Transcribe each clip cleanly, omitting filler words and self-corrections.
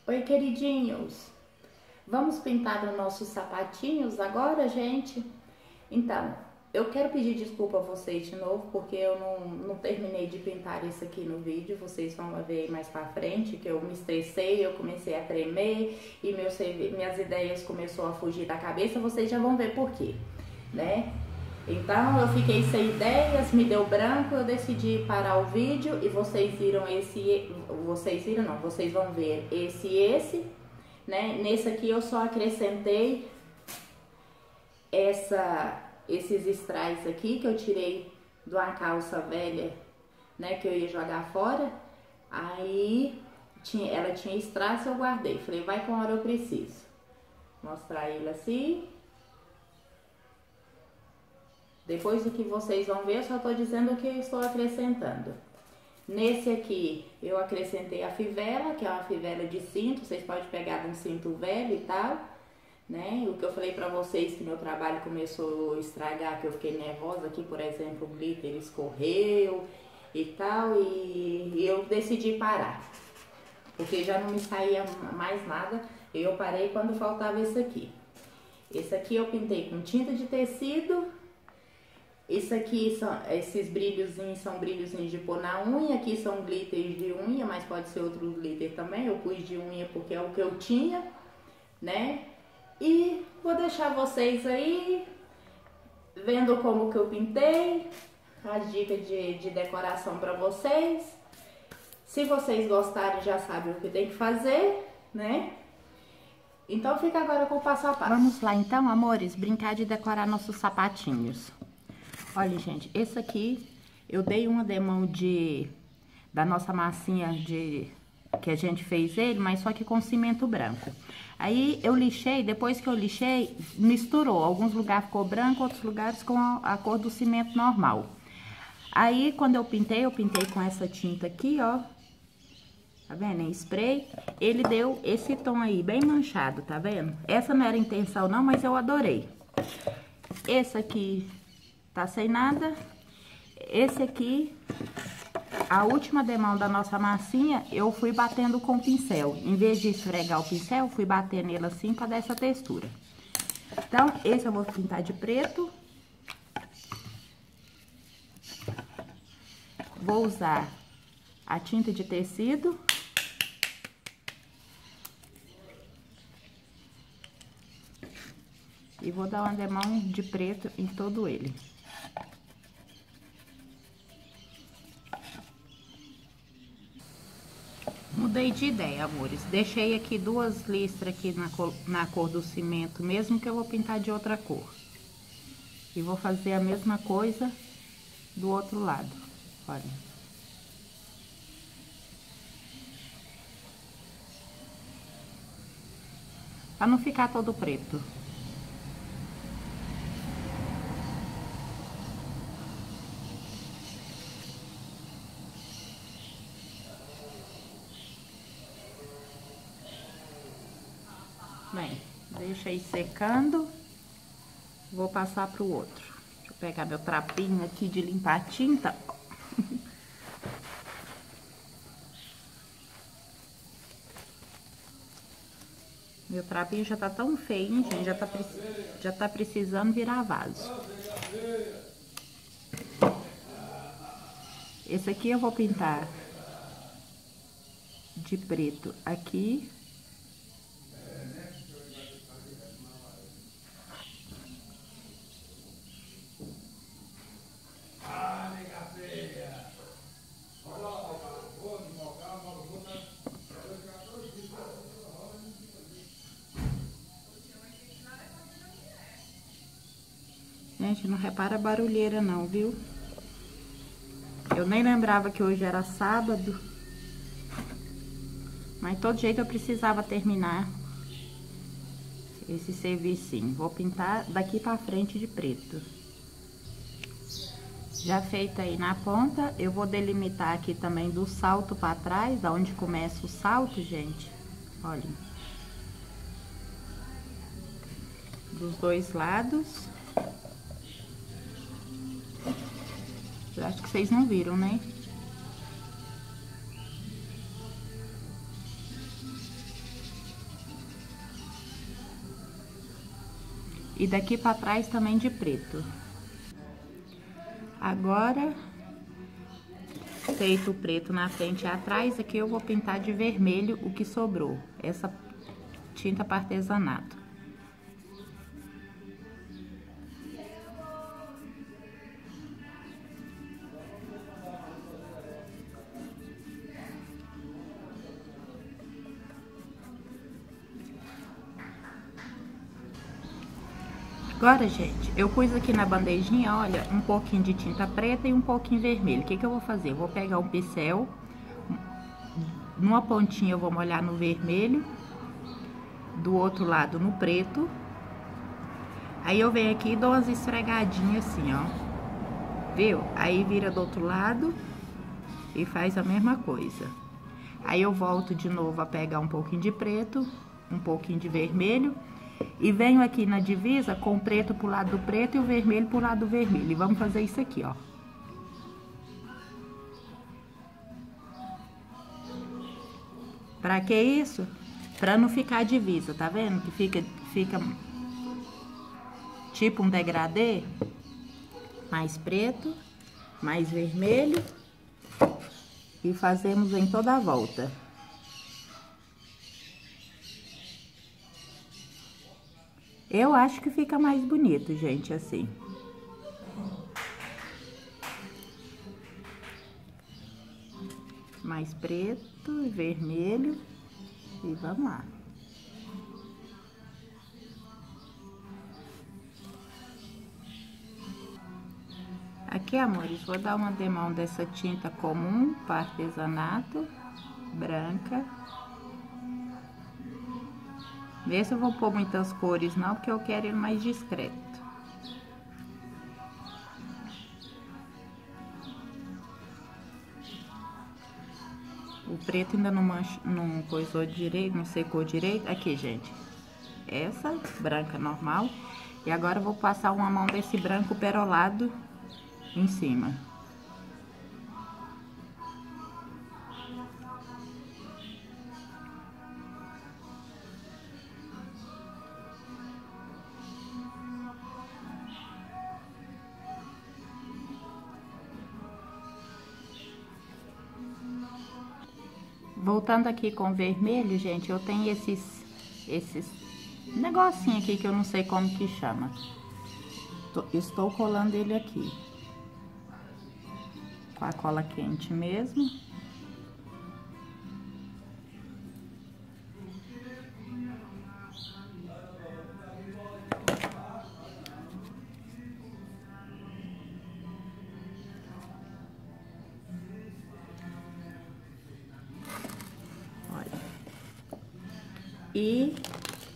Oi, queridinhos! Vamos pintar os nossos sapatinhos agora, gente? Então, eu quero pedir desculpa a vocês de novo, porque eu não terminei de pintar isso aqui no vídeo. Vocês vão ver mais pra frente que eu me estressei, eu comecei a tremer e minhas ideias começaram a fugir da cabeça. Vocês já vão ver por quê, né? Então, eu fiquei sem ideias, me deu branco, eu decidi parar o vídeo e vocês viram vocês vão ver esse, né? Nesse aqui eu só acrescentei esses strass aqui que eu tirei de uma calça velha, né? Que eu ia jogar fora. Aí ela tinha strass, eu guardei. Falei, vai com a hora eu preciso. Mostrar ele assim. Depois do que vocês vão ver, eu só tô dizendo o que eu estou acrescentando. Nesse aqui, eu acrescentei a fivela, que é uma fivela de cinto. Vocês podem pegar de um cinto velho e tal, né? O que eu falei pra vocês, que meu trabalho começou a estragar, que eu fiquei nervosa aqui, por exemplo, o glitter escorreu e tal, e eu decidi parar. Porque já não me saía mais nada, eu parei quando faltava esse aqui. Esse aqui eu pintei com tinta de tecido. Isso aqui, esses brilhozinhos são brilhozinhos de pôr na unha. Aqui são glitters de unha, mas pode ser outro glitter também. Eu pus de unha porque é o que eu tinha, né? E vou deixar vocês aí vendo como que eu pintei, as dicas de decoração para vocês. Se vocês gostarem, já sabem o que tem que fazer, né? Então fica agora com o passo a passo. Vamos lá então, amores, brincar de decorar nossos sapatinhos. Olha, gente, esse aqui eu dei uma demão da nossa massinha que a gente fez ele, mas só que com cimento branco. Aí eu lixei, depois que eu lixei, misturou. Alguns lugares ficou branco, outros lugares com a cor do cimento normal. Aí quando eu pintei com essa tinta aqui, ó. Tá vendo? Em spray, ele deu esse tom aí, bem manchado, tá vendo? Essa não era a intenção não, mas eu adorei. Esse aqui tá sem nada. Esse aqui, a última demão da nossa massinha, eu fui batendo com o pincel. Em vez de esfregar o pincel, fui bater nele assim pra dar essa textura. Então, esse eu vou pintar de preto. Vou usar a tinta de tecido. E vou dar uma demão de preto em todo ele. Mudei de ideia, amores. Deixei aqui duas listras aqui na cor do cimento, mesmo que eu vou pintar de outra cor. E vou fazer a mesma coisa do outro lado, olha. Pra não ficar todo preto. Bem, deixa aí secando. Vou passar pro outro. Deixa eu pegar meu trapinho aqui de limpar tinta. Meu trapinho já tá tão feio, hein, gente? Já tá precisando virar vaso. Esse aqui eu vou pintar de preto aqui. Gente, não repara a barulheira não, viu? Eu nem lembrava que hoje era sábado. Mas de todo jeito eu precisava terminar esse servicinho. Vou pintar daqui pra frente de preto. Já feita aí na ponta, eu vou delimitar aqui também do salto pra trás, da onde começa o salto, gente. Olha. Dos dois lados. Eu acho que vocês não viram, né? E daqui pra trás também de preto. Agora, feito o preto na frente e atrás, aqui eu vou pintar de vermelho o que sobrou. Essa tinta para artesanato. Agora, gente, eu pus aqui na bandejinha, olha, um pouquinho de tinta preta e um pouquinho vermelho. O que que eu vou fazer? Eu vou pegar um pincel, numa pontinha eu vou molhar no vermelho, do outro lado no preto. Aí eu venho aqui e dou umas esfregadinhas assim, ó. Viu? Aí vira do outro lado e faz a mesma coisa. Aí eu volto de novo a pegar um pouquinho de preto, um pouquinho de vermelho. E venho aqui na divisa com o preto pro lado do preto e o vermelho pro lado do vermelho. E vamos fazer isso aqui, ó. Pra que isso? Pra não ficar divisa, tá vendo? Que fica tipo um degradê. Mais preto, mais vermelho. E fazemos em toda a volta. Eu acho que fica mais bonito, gente, assim. Mais preto e vermelho. E vamos lá. Aqui, amores, vou dar uma demão dessa tinta comum para artesanato, branca. Vê se eu vou pôr muitas cores não, porque eu quero ele mais discreto. O preto ainda não coisou direito, não secou direito. Aqui, gente, essa branca normal. E agora eu vou passar uma mão desse branco perolado em cima. Voltando aqui com vermelho, gente, eu tenho esses negocinho aqui que eu não sei como que chama. Estou colando ele aqui. Com a cola quente mesmo. E,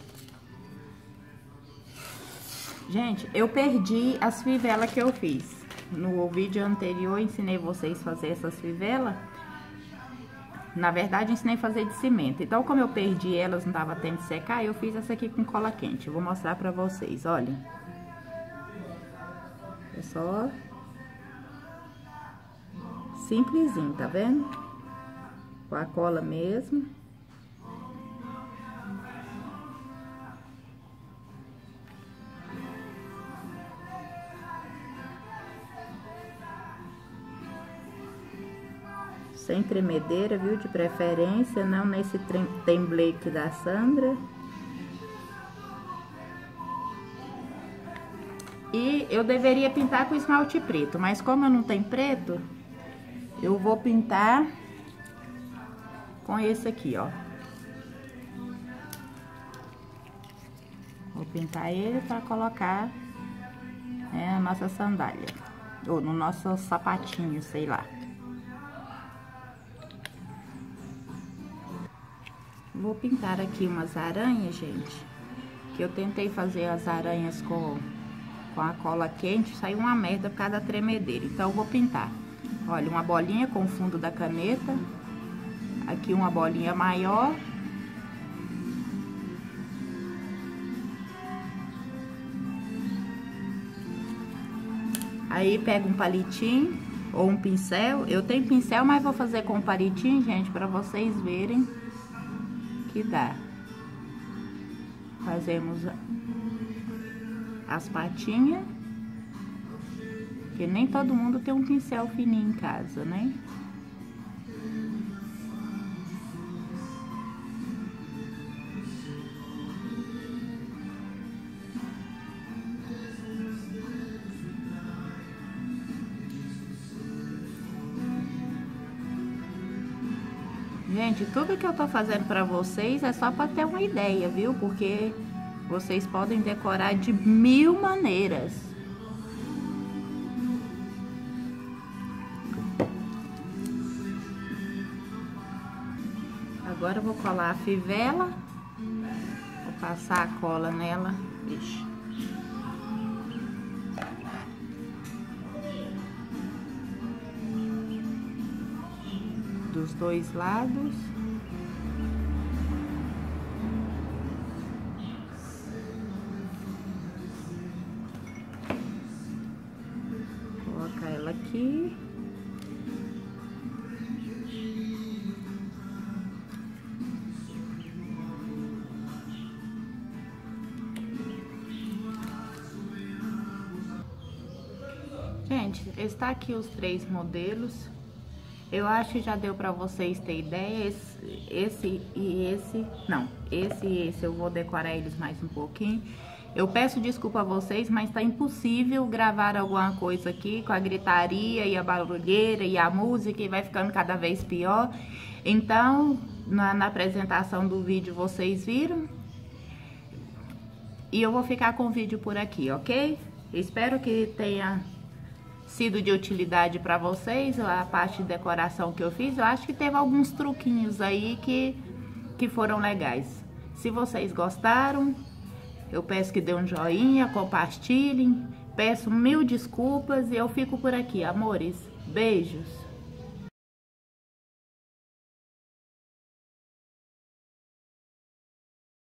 gente, eu perdi as fivelas que eu fiz. No vídeo anterior, ensinei vocês a fazer essas fivelas. Na verdade, ensinei a fazer de cimento. Então, como eu perdi elas, não dava tempo de secar, eu fiz essa aqui com cola quente. Eu vou mostrar pra vocês, olha. É só simplesinho, tá vendo? Com a cola mesmo. Sem tremedeira, viu? De preferência, não nesse tembleque da Sandra. E eu deveria pintar com esmalte preto, mas como eu não tenho preto, eu vou pintar com esse aqui, ó. Vou pintar ele para colocar, né, a nossa sandália, ou no nosso sapatinho, sei lá. Vou pintar aqui umas aranhas, gente, que eu tentei fazer as aranhas com a cola quente, saiu uma merda por causa da tremedeira. Então, eu vou pintar, olha, uma bolinha com o fundo da caneta, aqui uma bolinha maior. Aí, pega um palitinho ou um pincel. Eu tenho pincel, mas vou fazer com palitinho, gente, para vocês verem que dá. Fazemos as patinhas. Porque nem todo mundo tem um pincel fininho em casa, né? Gente, tudo que eu tô fazendo pra vocês é só pra ter uma ideia, viu? Porque vocês podem decorar de 1000 maneiras. Agora eu vou colar a fivela. Vou passar a cola nela. Ixi. Dos dois lados. Coloca ela aqui. Gente, está aqui os 3 modelos. Eu acho que já deu pra vocês ter ideia. Esse e esse eu vou decorar eles mais um pouquinho. Eu peço desculpa a vocês, mas tá impossível gravar alguma coisa aqui com a gritaria e a barulheira e a música, e vai ficando cada vez pior. Então, na apresentação do vídeo vocês viram. E eu vou ficar com o vídeo por aqui, ok? Espero que tenha sido de utilidade para vocês a parte de decoração que eu fiz. Eu acho que teve alguns truquinhos aí que foram legais. Se vocês gostaram, eu peço que dê um joinha, compartilhem. Peço 1000 desculpas e eu fico por aqui, amores. Beijos!